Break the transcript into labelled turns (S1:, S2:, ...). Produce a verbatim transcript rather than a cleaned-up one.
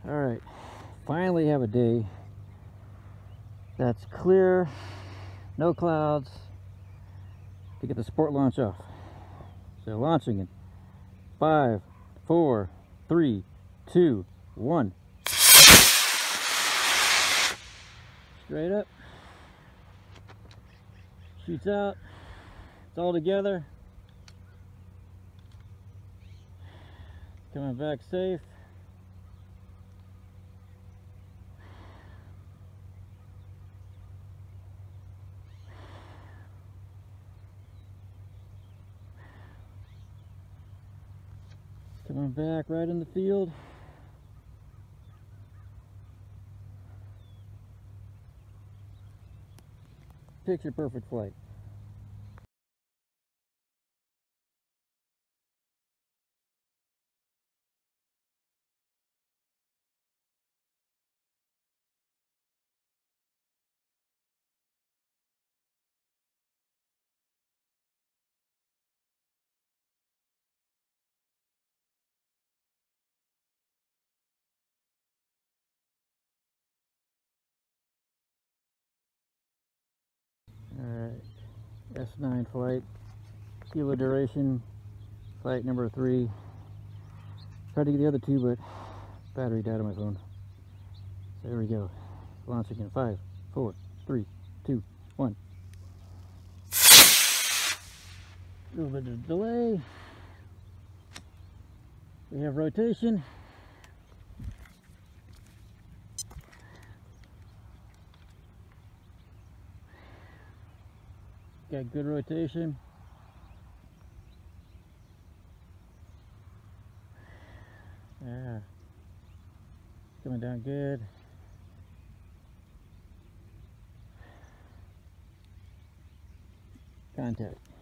S1: Alright, finally have a day that's clear, no clouds, to get the sport launch off. So launching in five, four, three, two, one. Straight up. Shoots out. It's all together. Coming back safe. Coming back right in the field. Picture perfect flight. Alright, S nine flight, kilo duration, flight number three. Tried to get the other two, but battery died on my phone. So there we go. Launching in five, four, three, two, one. A little bit of delay. We have rotation. Got good rotation. Yeah. Coming down good. Contact.